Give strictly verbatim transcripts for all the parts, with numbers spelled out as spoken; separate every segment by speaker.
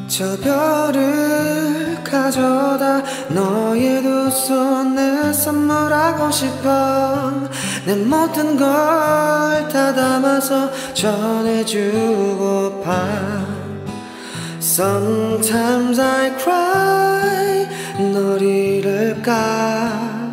Speaker 1: 저 별을 가져다 너의 두 손에 선물하고 싶어. 내 모든 걸 다 담아서 전해주고파. Sometimes I cry 널 잃을까.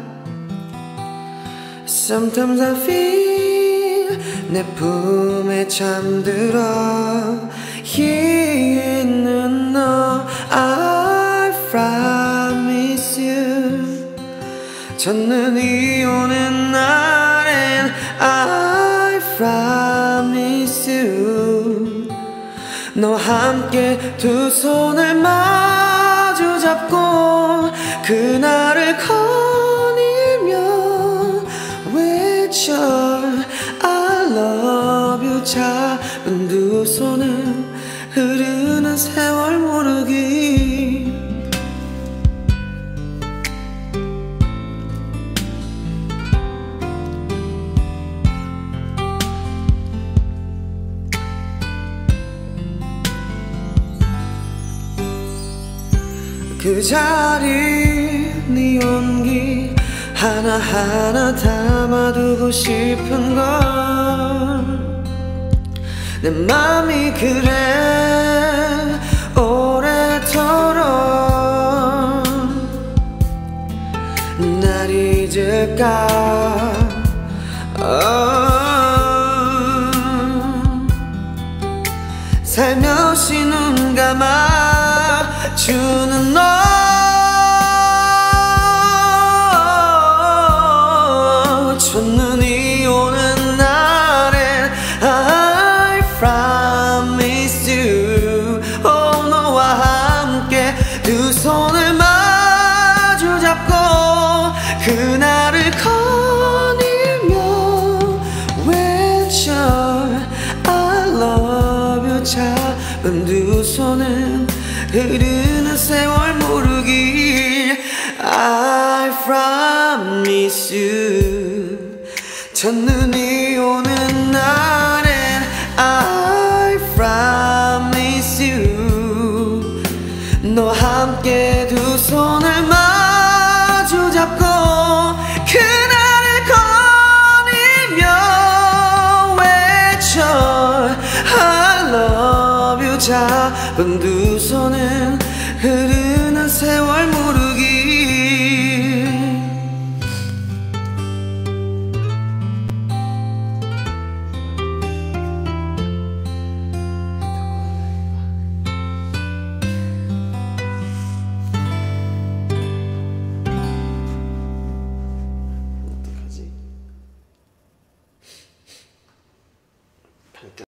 Speaker 1: Sometimes I feel 내 품에 잠들어. here 있는 너 I promise you. 첫눈이 오는 날엔 I promise you. 너와 함께 두 손을 마주 잡고 그날을 거닐며 외쳐 I love you. 작은 두 손은 흐르는 세월 모르기. 그 자리 네 온기 하나하나 담아두고 싶은 걸. 내 맘이 그래 오래도록 날 잊을까. oh. 살며시 눈 감아주는 너 첫눈이 오는 날엔 I promise you. oh, 너와 함께 두 손을 마주 잡고 그날을 거닐며 외쳐 I love you. 작은 두 손은 흐르는 세월 모르길 I promise you. 첫눈이 오는 날엔 I promise you. 너와 함께 두 손을 마주 잡고 그날을 거닐며 외쳐 I love you. 작은 두 손은 흐르는 세월 모르게